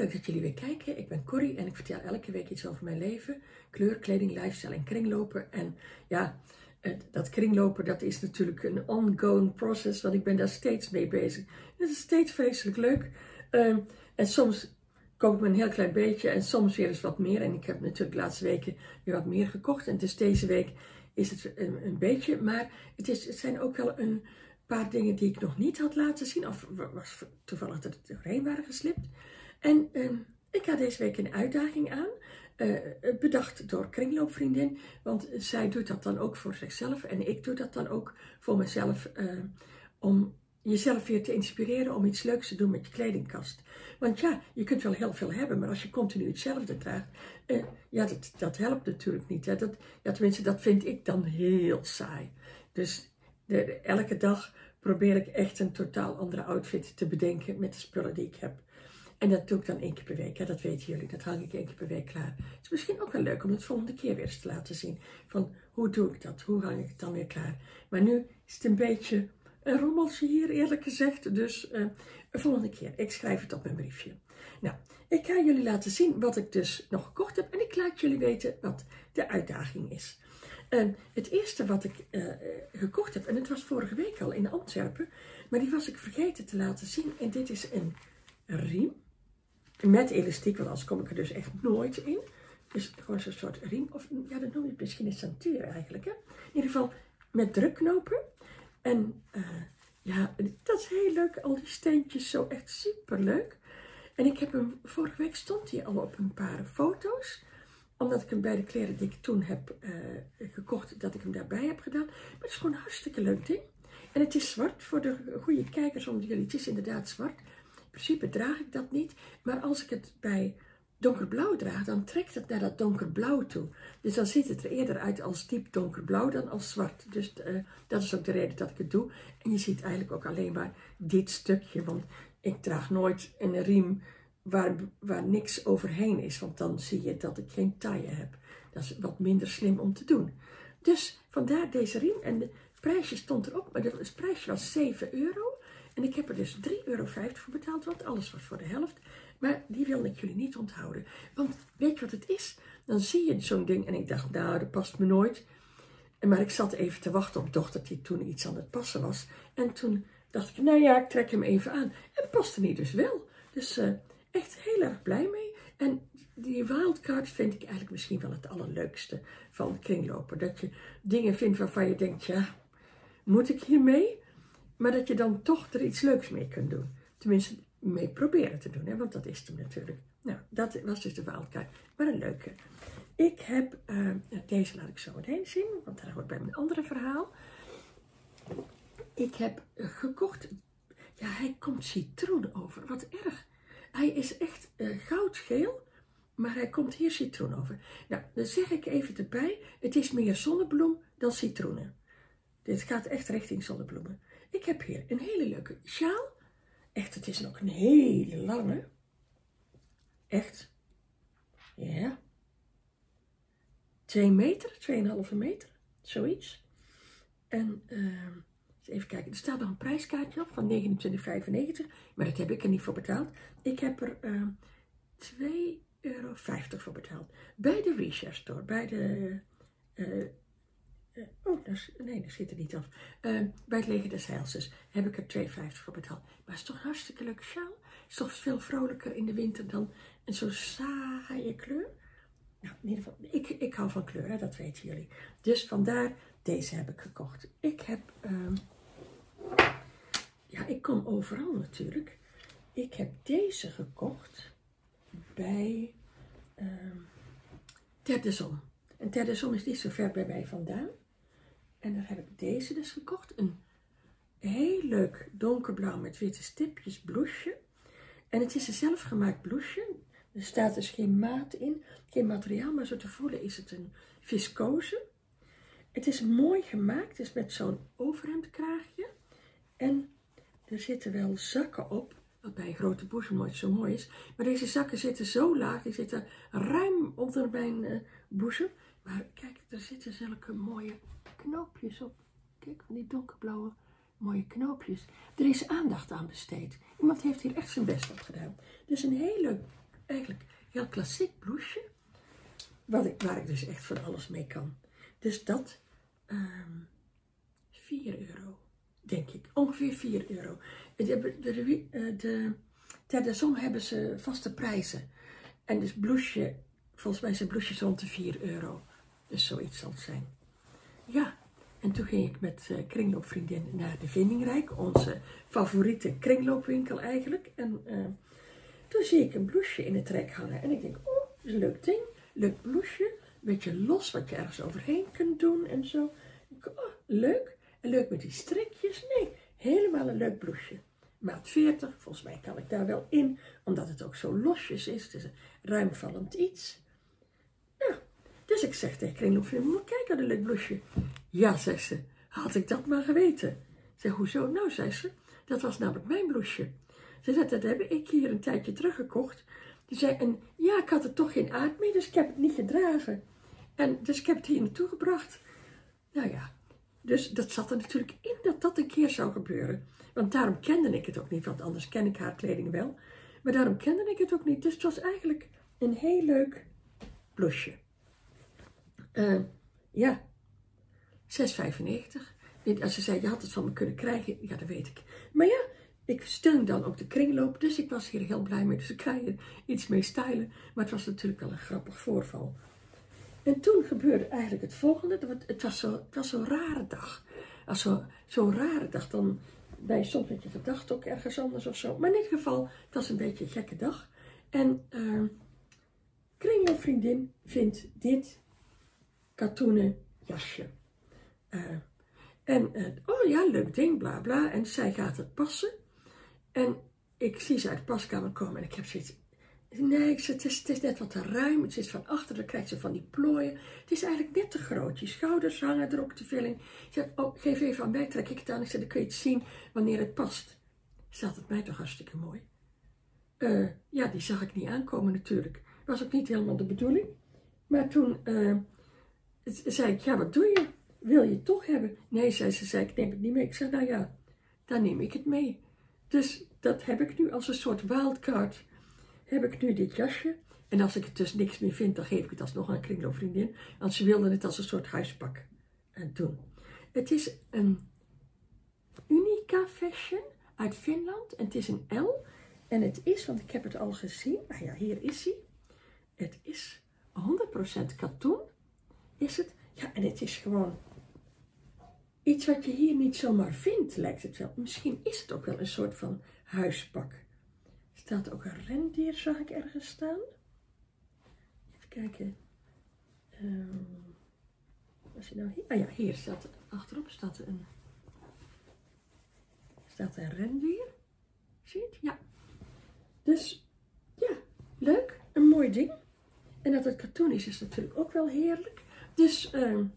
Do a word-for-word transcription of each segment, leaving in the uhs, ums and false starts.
leuk dat jullie weer kijken. Ik ben Corrie en ik vertel elke week iets over mijn leven. Kleur, kleding, lifestyle en kringlopen. En ja, dat kringlopen dat is natuurlijk een ongoing process, want ik ben daar steeds mee bezig. Het is steeds vreselijk leuk. Um, en soms koop ik me een heel klein beetje en soms weer eens wat meer. En ik heb natuurlijk de laatste weken weer wat meer gekocht. En dus deze week is het een, een beetje. Maar het, is, het zijn ook wel een paar dingen die ik nog niet had laten zien. Of was toevallig dat het doorheen waren geslipt. En um, ik ga deze week een uitdaging aan. Uh, bedacht door kringloopvriendin. Want zij doet dat dan ook voor zichzelf. En ik doe dat dan ook voor mezelf. Uh, om jezelf weer te inspireren om iets leuks te doen met je kledingkast. Want ja, je kunt wel heel veel hebben, maar als je continu hetzelfde draagt, uh, ja, dat, dat helpt natuurlijk niet. Hè? Dat, ja, tenminste, dat vind ik dan heel saai. Dus de, de, elke dag probeer ik echt een totaal andere outfit te bedenken met de spullen die ik heb. En dat doe ik dan één keer per week, hè? Dat weten jullie. Dat hang ik één keer per week klaar. Het is misschien ook wel leuk om het volgende keer weer eens te laten zien. Van, hoe doe ik dat? Hoe hang ik het dan weer klaar? Maar nu is het een beetje een rommeltje hier, eerlijk gezegd. Dus uh, een volgende keer. Ik schrijf het op mijn briefje. Nou, ik ga jullie laten zien wat ik dus nog gekocht heb. En ik laat jullie weten wat de uitdaging is. Uh, het eerste wat ik uh, gekocht heb, en het was vorige week al in Antwerpen. Maar die was ik vergeten te laten zien. En dit is een riem. Met elastiek, want anders kom ik er dus echt nooit in. Dus gewoon zo'n soort riem. Of ja, dat noem je misschien een centuur eigenlijk. Hè? In ieder geval met drukknopen. En uh, ja, dat is heel leuk. Al die steentjes, zo echt super leuk. En ik heb hem, vorige week stond hij al op een paar foto's. Omdat ik hem bij de kleren die ik toen heb uh, gekocht, dat ik hem daarbij heb gedaan. Maar het is gewoon een hartstikke leuk ding. En het is zwart, voor de goede kijkers onder jullie. Het is inderdaad zwart. In principe draag ik dat niet. Maar als ik het bij donkerblauw draag, dan trekt het naar dat donkerblauw toe. Dus dan ziet het er eerder uit als diep donkerblauw dan als zwart. Dus uh, dat is ook de reden dat ik het doe. En je ziet eigenlijk ook alleen maar dit stukje. Want ik draag nooit een riem waar, waar niks overheen is. Want dan zie je dat ik geen taille heb. Dat is wat minder slim om te doen. Dus vandaar deze riem. En de prijsje stond erop. Maar het prijsje was zeven euro. En ik heb er dus drie euro vijftig voor betaald. Want alles was voor de helft. Maar die wilde ik jullie niet onthouden. Want weet je wat het is? Dan zie je zo'n ding en ik dacht, nou, dat past me nooit. Maar ik zat even te wachten op dochter die toen iets aan het passen was. En toen dacht ik, nou ja, ik trek hem even aan. En het paste niet dus wel. Dus uh, echt heel erg blij mee. En die wildcard vind ik eigenlijk misschien wel het allerleukste van kringlopen. Dat je dingen vindt waarvan je denkt, ja, moet ik hiermee? Maar dat je dan toch er iets leuks mee kunt doen. Tenminste, mee proberen te doen, hè? Want dat is hem natuurlijk. Nou, dat was dus de wildcard. Maar een leuke. Ik heb, uh, deze laat ik zo meteen zien, want daar hoort bij mijn andere verhaal. Ik heb uh, gekocht, ja, hij komt citroen over, wat erg. Hij is echt uh, goudgeel, maar hij komt hier citroen over. Nou, dan zeg ik even erbij, het is meer zonnebloem dan citroenen. Dit gaat echt richting zonnebloemen. Ik heb hier een hele leuke sjaal. Echt, het is ook een hele lange. Echt. Ja. Twee meter, tweeënhalve meter. Zoiets. En uh, even kijken, er staat nog een prijskaartje op van negenentwintig vijfennegentig. Maar dat heb ik er niet voor betaald. Ik heb er uh, twee euro vijftig voor betaald. Bij de Reshare Store. Bij de... Uh, Uh, oh, dat, nee, dat schiet er niet af. Uh, bij het Leger des Heils dus heb ik er twee euro vijftig voor betaald. Maar het is toch een hartstikke leuke sjaal. Het is toch veel vrolijker in de winter dan een zo'n saaie kleur. Nou, in ieder geval, ik, ik hou van kleur, hè, dat weten jullie. Dus vandaar, deze heb ik gekocht. Ik heb, uh, ja, ik kom overal natuurlijk. Ik heb deze gekocht bij uh, Ter de Zon. En Ter de Zon is niet zo ver bij mij vandaan. En daar heb ik deze dus gekocht. Een heel leuk donkerblauw met witte stipjes blouseje. En het is een zelfgemaakt blouseje. Er staat dus geen maat in, geen materiaal, maar zo te voelen is het een viscose. Het is mooi gemaakt, het is met zo'n overhemdkraagje. En er zitten wel zakken op, wat bij een grote boezem nooit zo mooi is. Maar deze zakken zitten zo laag, die zitten ruim onder mijn uh, boezem. Maar kijk, er zitten zulke mooie knoopjes op. Kijk, van die donkerblauwe mooie knoopjes. Er is aandacht aan besteed. Iemand heeft hier echt zijn best op gedaan. Dus een heel leuk eigenlijk heel klassiek blouseje. Wat ik, waar ik dus echt van alles mee kan. Dus dat, um, vier euro, denk ik. Ongeveer vier euro. De, de, de, de, de, de som hebben ze vaste prijzen. En dus blouseje, volgens mij zijn blousejes rond de vier euro. Dus zoiets zal het zijn. Ja, en toen ging ik met uh, kringloopvriendin naar de Vindingrijk. Onze favoriete kringloopwinkel eigenlijk. En uh, toen zie ik een blouseje in het rek hangen. En ik denk, oh, dat is een leuk ding. Leuk blouseje. Een beetje los, wat je ergens overheen kunt doen en zo. Ik, oh, leuk. En leuk met die strikjes. Nee, helemaal een leuk blouseje. Maat veertig, volgens mij kan ik daar wel in. Omdat het ook zo losjes is. Het is een ruimvallend iets. Nou, dus ik zeg tegen kringloopvriendin, moet kijken naar een leuk blouseje. Ja, zegt ze, had ik dat maar geweten. Ik zeg, hoezo? Nou, zei ze, dat was namelijk mijn blouseje. Ze zei, dat heb ik hier een tijdje teruggekocht. Die zei, en ja, ik had er toch geen aard mee, dus ik heb het niet gedragen. En dus ik heb het hier naartoe gebracht. Nou ja, dus dat zat er natuurlijk in dat dat een keer zou gebeuren. Want daarom kende ik het ook niet, want anders ken ik haar kleding wel. Maar daarom kende ik het ook niet. Dus het was eigenlijk een heel leuk blouseje. Uh, ja, zes vijfennegentig. Als ze zei, je had het van me kunnen krijgen, ja, dat weet ik. Maar ja, ik steun dan ook de kringloop, dus ik was hier heel blij mee. Dus ik ga hier iets mee stylen. Maar het was natuurlijk wel een grappig voorval. En toen gebeurde eigenlijk het volgende. Het was zo'n zo rare dag. Als zo'n zo rare dag, dan ben je soms met je gedachten ook ergens anders of zo. Maar in ieder geval, het was een beetje een gekke dag. En uh, kringloopvriendin vindt dit katoenen jasje. Uh, en, uh, oh ja, leuk ding, bla bla. En zij gaat het passen. En ik zie ze uit de paskamer komen en ik heb zoiets. Nee, het is, het is net wat te ruim. Het zit van achter, dan krijgt ze van die plooien. Het is eigenlijk net te groot. Je schouders hangen er ook te veel in. Ik zeg, oh, geef even aan mij, trek ik het aan. Ik zeg, dan kun je het zien wanneer het past. Staat het mij toch hartstikke mooi. Uh, ja, die zag ik niet aankomen natuurlijk. Was ook niet helemaal de bedoeling. Maar toen uh, zei ik, ja, wat doe je? Wil je het toch hebben? Nee, zei ze, zei ik, neem het niet mee. Ik zei, nou ja, dan neem ik het mee. Dus dat heb ik nu als een soort wildcard. Heb ik nu dit jasje. En als ik het dus niks meer vind, dan geef ik het alsnog aan een kringloopvriendin. Want ze wilde het als een soort huispak doen. Het is een Unica Fashion uit Finland. En het is een L. En het is, want ik heb het al gezien. Nou ja, hier is hij. Het is honderd procent katoen. Is het? Ja, en het is gewoon iets wat je hier niet zomaar vindt, lijkt het wel. Misschien is het ook wel een soort van huispak. Er staat ook een rendier, zag ik ergens staan. Even kijken. Um, was hij nou hier? Ah ja, hier staat achterop staat er een, staat een rendier. Zie je het? Ja. Dus, ja, leuk. Een mooi ding. En dat het katoen is, is natuurlijk ook wel heerlijk. Dus, um,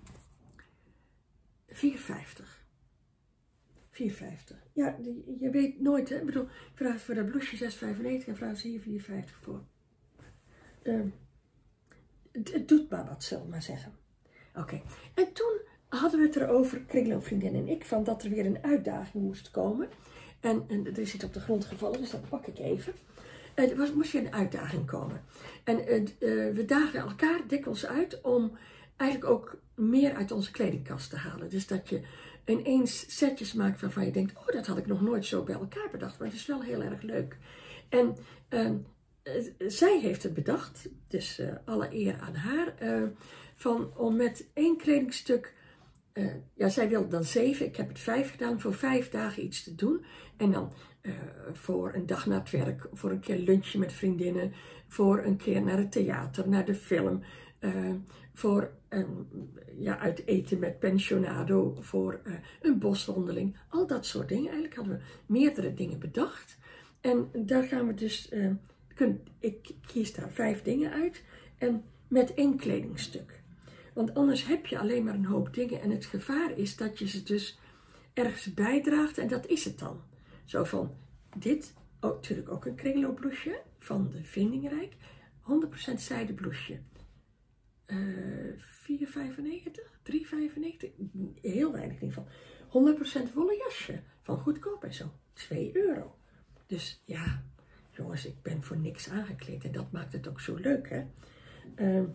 vier vijftig. vier vijftig. Ja, die, je weet nooit, hè. Ik bedoel, ik vraag voor dat blouseje zes vijfennegentig en vraag ze hier vier vijftig voor. Um, het, het doet maar wat, zullen we maar zeggen. Oké. Okay. En toen hadden we het erover, kringloopvriendin en ik, van dat er weer een uitdaging moest komen. En, en er is iets op de grond gevallen, dus dat pak ik even. En er was, moest weer een uitdaging komen. En uh, uh, we dagen elkaar dikwijls uit om eigenlijk ook meer uit onze kledingkast te halen. Dus dat je ineens setjes maakt waarvan je denkt, oh, dat had ik nog nooit zo bij elkaar bedacht. Maar het is wel heel erg leuk. En uh, uh, zij heeft het bedacht, dus uh, alle eer aan haar, uh, van om met één kledingstuk, uh, ja, zij wilde dan zeven, ik heb het vijf gedaan, voor vijf dagen iets te doen. En dan uh, voor een dag naar het werk, voor een keer lunchen met vriendinnen, voor een keer naar het theater, naar de film, uh, voor um, ja, uit eten met pensionado, voor uh, een boswandeling, al dat soort dingen. Eigenlijk hadden we meerdere dingen bedacht. En daar gaan we dus, uh, kun, ik kies daar vijf dingen uit en met één kledingstuk. Want anders heb je alleen maar een hoop dingen en het gevaar is dat je ze dus ergens bijdraagt en dat is het dan. Zo van, dit, oh, natuurlijk ook een kringloopblouseje van de Vindingrijk, honderd procent zijde blouseje. Uh, vier vijfennegentig, drie vijfennegentig, heel weinig in ieder geval. honderd procent wollen jasje van Goedkoop en zo, twee euro. Dus ja, jongens, ik ben voor niks aangekleed en dat maakt het ook zo leuk, hè. Uh,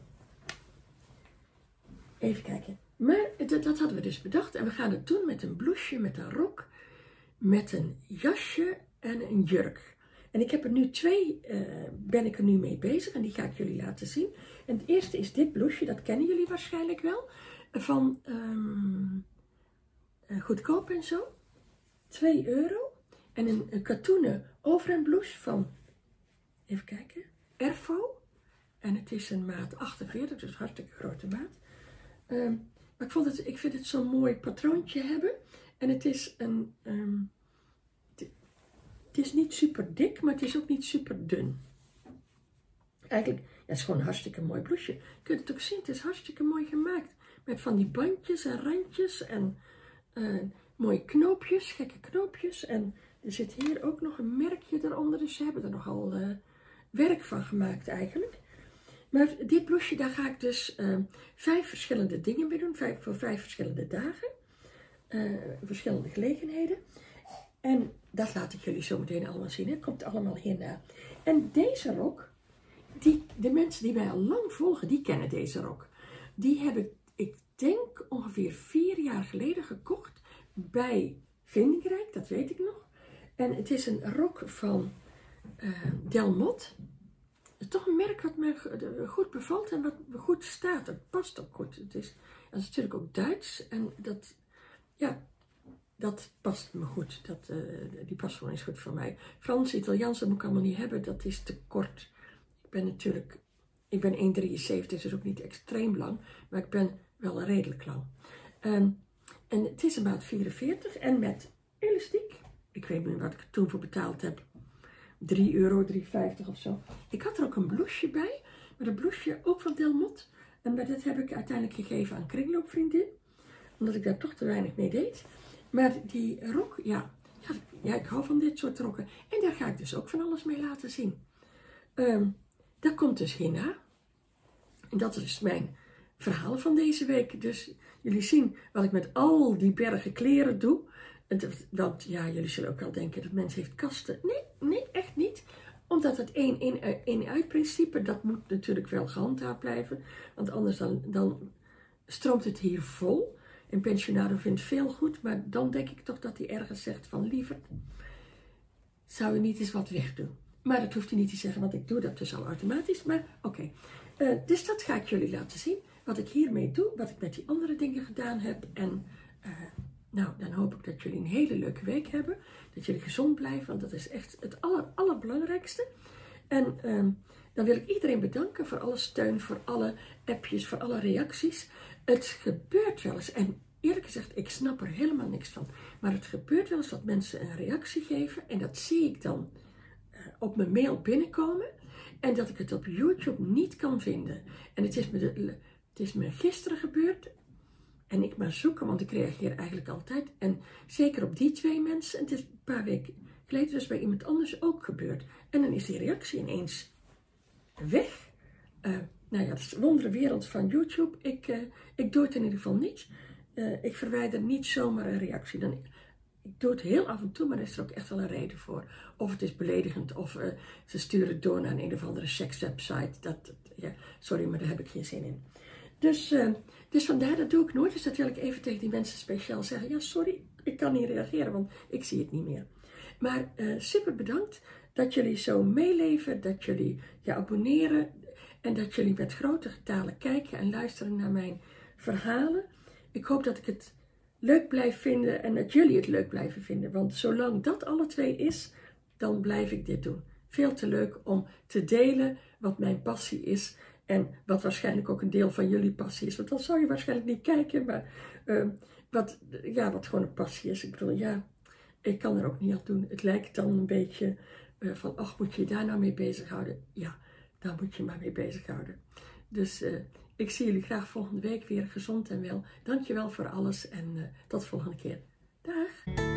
even kijken. Maar dat, dat hadden we dus bedacht en we gaan het doen met een blouseje, met een rok, met een jasje en een jurk. En ik heb er nu twee, uh, ben ik er nu mee bezig en die ga ik jullie laten zien. En het eerste is dit blouseje, dat kennen jullie waarschijnlijk wel, van um, uh, Goedkoop en Zo. twee euro. En een, een katoenen overhemdblouse van, even kijken, Ervo. En het is een maat achtenveertig, dus een hartstikke grote maat. Um, maar ik, vond het, ik vind het zo'n mooi patroontje hebben. En het is een... Um, Het is niet super dik, maar het is ook niet super dun. Eigenlijk, ja, het is gewoon een hartstikke mooi blouseje. Je kunt het ook zien, het is hartstikke mooi gemaakt. Met van die bandjes en randjes en uh, mooie knoopjes, gekke knoopjes. En er zit hier ook nog een merkje eronder, dus ze hebben er nogal uh, werk van gemaakt eigenlijk. Maar dit blouseje, daar ga ik dus uh, vijf verschillende dingen mee doen, vijf, voor vijf verschillende dagen. Uh, verschillende gelegenheden. En dat laat ik jullie zo meteen allemaal zien. Het komt allemaal hierna. En deze rok, die, de mensen die mij al lang volgen, die kennen deze rok. Die heb ik, ik denk, ongeveer vier jaar geleden gekocht bij Vindingrijk, dat weet ik nog. En het is een rok van uh, Delmot. Het is toch een merk wat me goed bevalt en wat goed staat. Het past ook goed. Het is, het is natuurlijk ook Duits en dat, ja... Dat past me goed. Dat, uh, die past gewoon eens goed voor mij. Frans, Italiaans, dat moet ik allemaal niet hebben. Dat is te kort. Ik ben natuurlijk... Ik ben één komma drieënzeventig, dus ook niet extreem lang. Maar ik ben wel redelijk lang. Um, en het is een maat vierenveertig. En met elastiek. Ik weet niet wat ik er toen voor betaald heb. drie euro, drie vijftig of zo. Ik had er ook een blouseje bij. Maar een blouseje ook van Delmot. En dat heb ik uiteindelijk gegeven aan kringloopvriendin. Omdat ik daar toch te weinig mee deed. Maar die rok, ja, ja, ja, ik hou van dit soort rokken. En daar ga ik dus ook van alles mee laten zien. Um, dat komt dus hierna. En dat is mijn verhaal van deze week. Dus jullie zien wat ik met al die bergen kleren doe. Want ja, jullie zullen ook wel denken dat mensen heeft kasten. Nee, nee, echt niet. Omdat het één in uit principe, dat moet natuurlijk wel gehandhaafd blijven. Want anders dan, dan stroomt het hier vol. Een pensionado vindt veel goed, maar dan denk ik toch dat hij ergens zegt van lieverd, zou je niet eens wat wegdoen. Maar dat hoeft hij niet te zeggen, want ik doe dat dus al automatisch. Maar oké, okay. uh, dus dat ga ik jullie laten zien. Wat ik hiermee doe, wat ik met die andere dingen gedaan heb. En uh, nou, dan hoop ik dat jullie een hele leuke week hebben. Dat jullie gezond blijven, want dat is echt het aller, allerbelangrijkste. En uh, dan wil ik iedereen bedanken voor alle steun, voor alle appjes, voor alle reacties. Het gebeurt wel eens, en eerlijk gezegd, ik snap er helemaal niks van. Maar het gebeurt wel eens dat mensen een reactie geven. En dat zie ik dan uh, op mijn mail binnenkomen. En dat ik het op YouTube niet kan vinden. En het is me, de, het is me gisteren gebeurd. En ik maar zoeken, want ik reageer eigenlijk altijd. En zeker op die twee mensen. En het is een paar weken geleden dus bij iemand anders ook gebeurd. En dan is die reactie ineens weg. Uh, nou ja, dat is de wondere wereld van YouTube. Ik, uh, ik doe het in ieder geval niet. Uh, ik verwijder niet zomaar een reactie. Dan, ik doe het heel af en toe, maar er is er ook echt wel een reden voor. Of het is beledigend, of uh, ze sturen het door naar een, een of andere sekswebsite. Dat, dat, ja, sorry, maar daar heb ik geen zin in. Dus, uh, dus vandaar, dat doe ik nooit. Dus dat wil ik even tegen die mensen speciaal zeggen. Ja, sorry, ik kan niet reageren, want ik zie het niet meer. Maar uh, super bedankt dat jullie zo meeleven, dat jullie je abonneren en dat jullie met grote getalen kijken en luisteren naar mijn verhalen. Ik hoop dat ik het leuk blijf vinden en dat jullie het leuk blijven vinden. Want zolang dat alle twee is, dan blijf ik dit doen. Veel te leuk om te delen wat mijn passie is. En wat waarschijnlijk ook een deel van jullie passie is. Want dan zou je waarschijnlijk niet kijken. Maar uh, wat, ja, wat gewoon een passie is. Ik bedoel, ja, ik kan er ook niet aan doen. Het lijkt dan een beetje uh, van, ach, moet je je daar nou mee bezighouden? Ja, daar moet je maar mee bezighouden. Dus uh, ik zie jullie graag volgende week weer gezond en wel. Dankjewel voor alles en uh, tot de volgende keer. Dag!